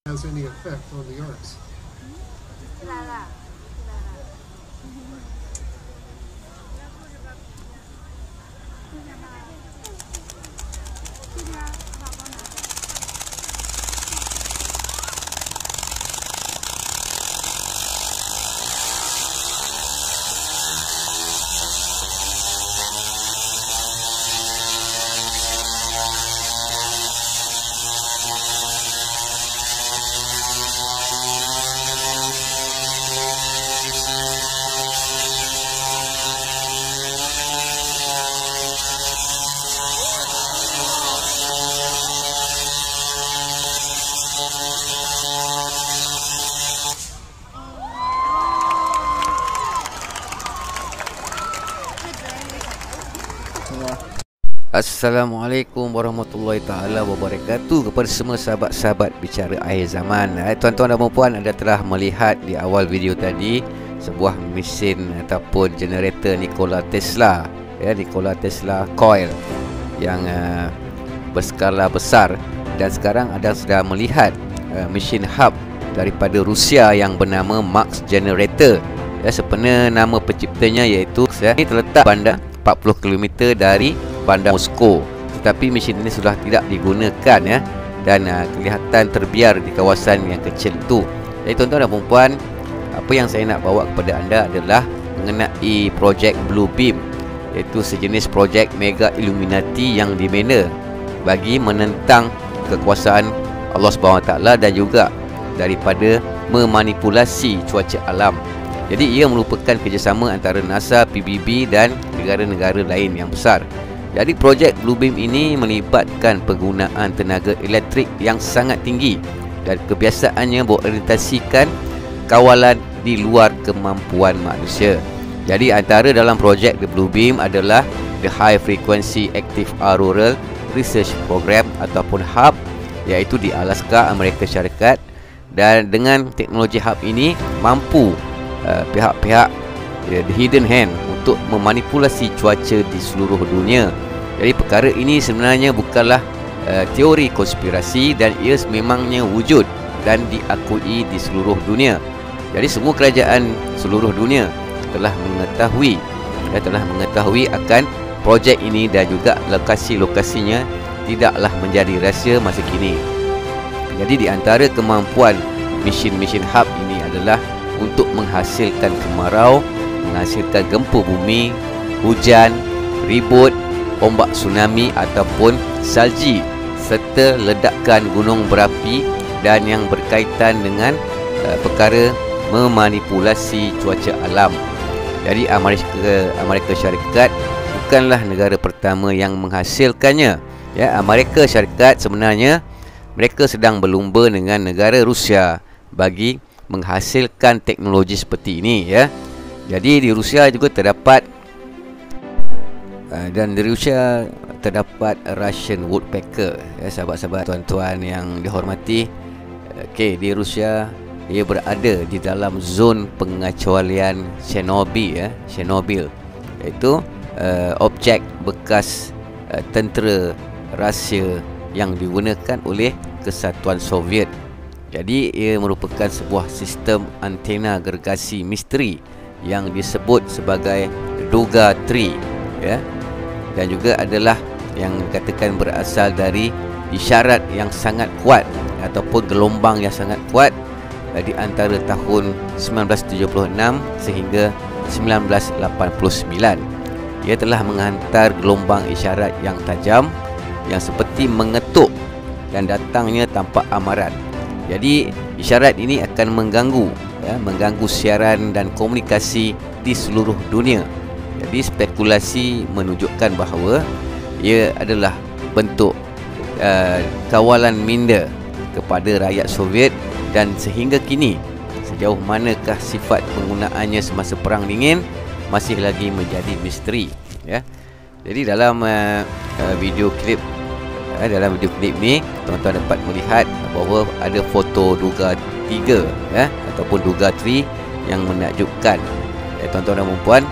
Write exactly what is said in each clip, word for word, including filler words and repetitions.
has any effect on the arts. Assalamualaikum warahmatullahi taala wabarakatuh kepada semua sahabat-sahabat bicara akhir zaman. Eh, tuan-tuan dan puan, anda telah melihat di awal video tadi sebuah mesin ataupun generator Nikola Tesla, ya, Nikola Tesla coil yang uh, berskala besar. Dan sekarang anda sudah melihat uh, mesin hub daripada Rusia yang bernama Max Generator. Ya, sebenarnya nama penciptanya iaitu, ya, ini terletak bandar empat puluh kilometer dari bandar Moskow, tetapi mesin ini sudah tidak digunakan, ya, dan uh, kelihatan terbiar di kawasan yang kecil itu. Jadi tuan-tuan dan puan, apa yang saya nak bawa kepada anda adalah mengenai projek Bluebeam, iaitu sejenis projek mega Illuminati yang dibina bagi menentang kekuasaan Allah Subhanahu Wa Taala dan juga daripada memanipulasi cuaca alam. Jadi ia merupakan kerjasama antara NASA, P B B dan negara-negara lain yang besar. Jadi projek Bluebeam ini melibatkan penggunaan tenaga elektrik yang sangat tinggi dan kebiasaannya berorientasikan kawalan di luar kemampuan manusia. Jadi antara dalam projek The Bluebeam adalah the High Frequency Active Auroral Research Program ataupun H U B, iaitu di Alaska, Amerika Syarikat. Dan dengan teknologi H U B ini mampu uh, pihak-pihak uh, the hidden hand untuk memanipulasi cuaca di seluruh dunia. Jadi perkara ini sebenarnya bukanlah uh, teori konspirasi dan ia memangnya wujud dan diakui di seluruh dunia. Jadi semua kerajaan seluruh dunia telah mengetahui dan telah mengetahui akan projek ini dan juga lokasi-lokasinya tidaklah menjadi rahsia masa kini. Jadi di antara kemampuan mesin-mesin hub ini adalah untuk menghasilkan kemarau, menghasilkan gempa bumi, hujan, ribut, ombak tsunami ataupun salji, serta ledakan gunung berapi dan yang berkaitan dengan uh, perkara memanipulasi cuaca alam. Jadi Amerika Amerika Syarikat bukanlah negara pertama yang menghasilkannya. Ya, Amerika Syarikat sebenarnya mereka sedang berlumba dengan negara Rusia bagi menghasilkan teknologi seperti ini, ya. Jadi di Rusia juga terdapat uh, dan di Rusia terdapat Russian woodpecker, ya, sahabat-sahabat tuan-tuan yang dihormati. Okey, di Rusia ia berada di dalam zon pengecualian Chernobyl, ya, Chernobyl, iaitu uh, objek bekas uh, tentera Rusia yang digunakan oleh Kesatuan Soviet. Jadi ia merupakan sebuah sistem antena gergasi misteri yang disebut sebagai Duga tiga, ya, dan juga adalah yang dikatakan berasal dari isyarat yang sangat kuat ataupun gelombang yang sangat kuat di antara tahun sembilan belas tujuh puluh enam sehingga sembilan belas lapan puluh sembilan. Ia telah menghantar gelombang isyarat yang tajam yang seperti mengetuk dan datangnya tanpa amaran. Jadi isyarat ini akan mengganggu, ya, mengganggu siaran dan komunikasi di seluruh dunia. Jadi spekulasi menunjukkan bahawa ia adalah bentuk uh, kawalan minda kepada rakyat Soviet, dan sehingga kini sejauh manakah sifat penggunaannya semasa Perang Dingin masih lagi menjadi misteri, ya. Jadi dalam uh, uh, video klip uh, dalam video klip ni tuan-tuan dapat melihat bahawa ada foto Duga tiga, ya, ataupun Duga tiga yang menakjubkan, ya, tuan-tuan dan puan.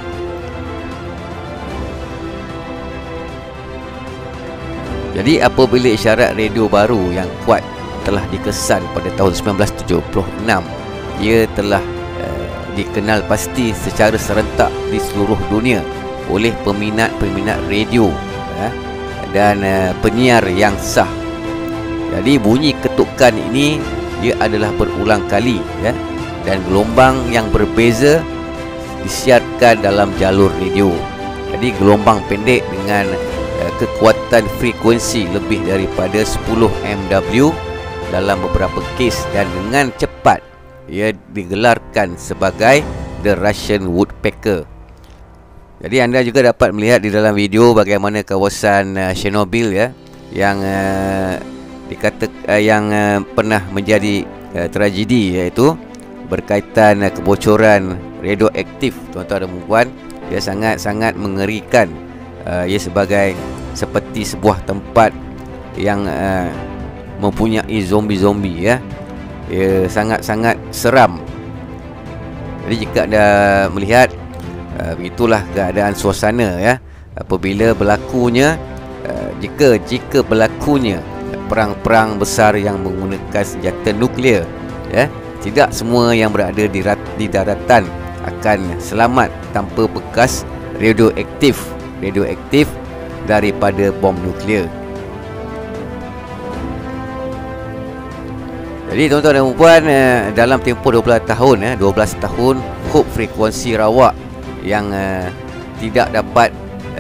Jadi apabila isyarat radio baru yang kuat telah dikesan pada tahun sembilan belas tujuh puluh enam. Ia telah uh, dikenal pasti secara serentak di seluruh dunia oleh peminat-peminat radio uh, dan uh, penyiar yang sah. Jadi bunyi ketukan ini ia adalah berulang kali ya, dan gelombang yang berbeza disiarkan dalam jalur radio. Jadi gelombang pendek dengan uh, kekuatan frekuensi lebih daripada sepuluh megawatt dalam beberapa kes, dan dengan cepat ia digelarkan sebagai The Russian Woodpecker. Jadi anda juga dapat melihat di dalam video bagaimana kawasan uh, Chernobyl ya, yang uh, dikata uh, yang uh, pernah menjadi uh, tragedi, iaitu berkaitan uh, kebocoran radioaktif. Tuan-tuan dan puan, dia sangat-sangat mengerikan. Uh, ia sebagai seperti sebuah tempat yang uh, mempunyai zombie-zombie ya. Ia sangat-sangat seram. Jadi jika anda melihat uh, begitulah keadaan suasana ya apabila berlakunya uh, jika jika berlakunya perang-perang besar yang menggunakan senjata nuklear ya. Tidak semua yang berada di, rat, di daratan akan selamat tanpa bekas radioaktif radioaktif daripada bom nuklear. Jadi tuan-tuan dan puan, dalam tempoh dua belas tahun dua belas tahun hub frekuensi rawak yang uh, tidak dapat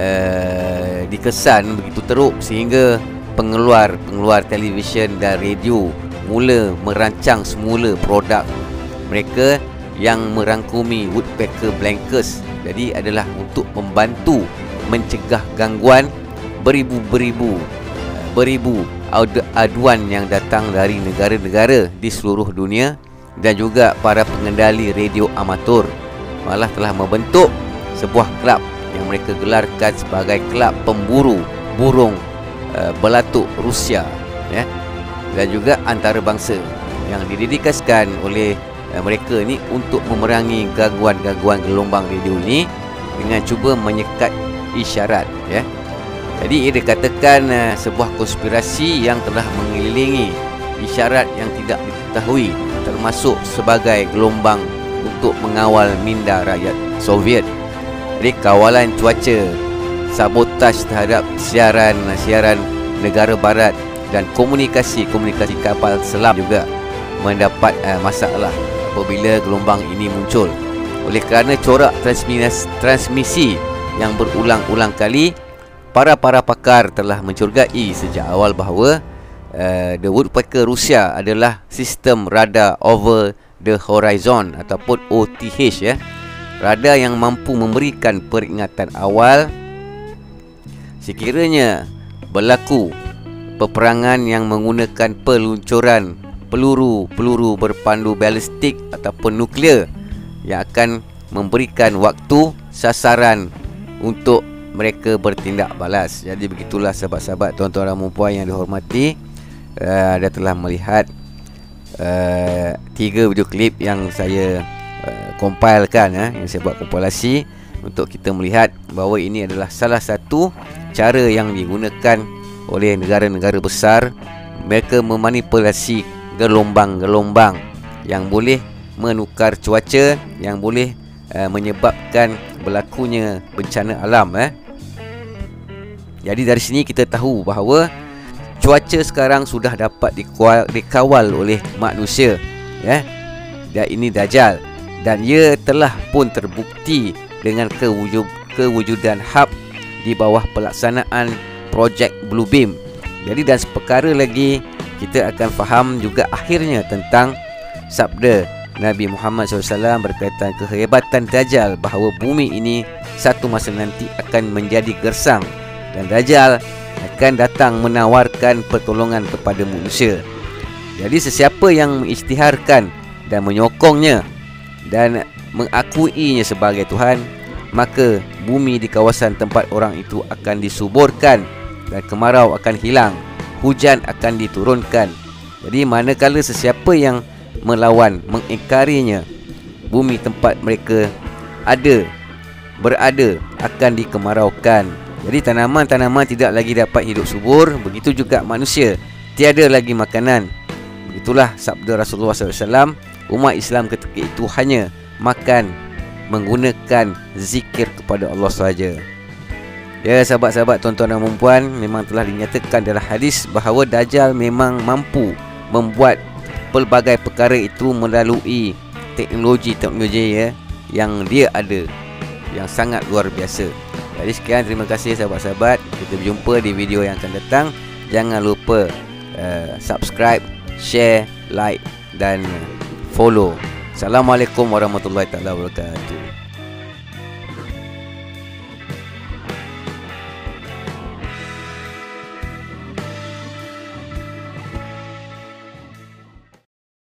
uh, dikesan begitu teruk, sehingga pengeluar-pengeluar televisyen dan radio mula merancang semula produk mereka yang merangkumi Woodpecker Blankets. Jadi adalah untuk membantu mencegah gangguan beribu-beribu beribu aduan yang datang dari negara-negara di seluruh dunia, dan juga para pengendali radio amatur malah telah membentuk sebuah kelab yang mereka gelarkan sebagai Kelab Pemburu Burung uh, Belatuk Rusia ya, dan juga antarabangsa yang didedikasikan oleh uh, mereka ni untuk memerangi gangguan-gangguan gelombang radio ini dengan cuba menyekat isyarat ya. Jadi ia dikatakan uh, sebuah konspirasi yang telah mengelilingi isyarat yang tidak diketahui, termasuk sebagai gelombang untuk mengawal minda rakyat Soviet. Jadi kawalan cuaca, sabotaj terhadap siaran-siaran negara barat, dan komunikasi-komunikasi kapal selam juga mendapat uh, masalah apabila gelombang ini muncul. Oleh kerana corak transmisi, transmisi yang berulang-ulang kali, para-para pakar telah mencurigai sejak awal bahawa uh, The Woodpecker Rusia adalah sistem radar over the horizon ataupun O T H ya. Radar yang mampu memberikan peringatan awal sekiranya berlaku peperangan yang menggunakan peluncuran peluru-peluru berpandu balistik ataupun nuklear, yang akan memberikan waktu sasaran untuk mereka bertindak balas. Jadi begitulah sahabat-sahabat, tuan-tuan dan puan yang dihormati, uh, anda telah melihat uh, tiga video klip yang saya uh, compilekan uh, yang saya buat kompilasi untuk kita melihat bahawa ini adalah salah satu cara yang digunakan oleh negara-negara besar. Mereka memanipulasi gelombang-gelombang yang boleh menukar cuaca, yang boleh uh, menyebabkan berlakunya bencana alam eh. Jadi dari sini kita tahu bahawa cuaca sekarang sudah dapat dikawal oleh manusia ya. Dan ini Dajjal, dan ia telah pun terbukti dengan kewujud, kewujudan hub di bawah pelaksanaan projek Bluebeam. Jadi dan seperkara lagi kita akan faham juga akhirnya tentang sabda Nabi Muhammad sallallahu alaihi wasallam berkaitan kehebatan Dajjal, bahawa bumi ini satu masa nanti akan menjadi gersang dan Dajjal akan datang menawarkan pertolongan kepada manusia. Jadi sesiapa yang mengisytiharkan dan menyokongnya dan mengakuinya sebagai Tuhan, maka bumi di kawasan tempat orang itu akan disuburkan dan kemarau akan hilang, hujan akan diturunkan. Jadi manakala sesiapa yang melawan, mengingkarinya, bumi tempat mereka ada berada akan dikemaraukan. Jadi tanaman-tanaman tidak lagi dapat hidup subur, begitu juga manusia tiada lagi makanan Itulah sabda Rasulullah sallallahu alaihi wasallam. Umat Islam ketika itu hanya makan menggunakan zikir kepada Allah sahaja. Ya sahabat-sahabat, tuan-tuan dan puan, memang telah dinyatakan dalam hadis bahawa Dajjal memang mampu membuat pelbagai perkara itu melalui teknologi-teknologi ya, yang dia ada, yang sangat luar biasa. Jadi sekian, terima kasih sahabat-sahabat. Kita berjumpa di video yang akan datang. Jangan lupa uh, subscribe, share, like dan follow. Assalamualaikum warahmatullahi taala wabarakatuh.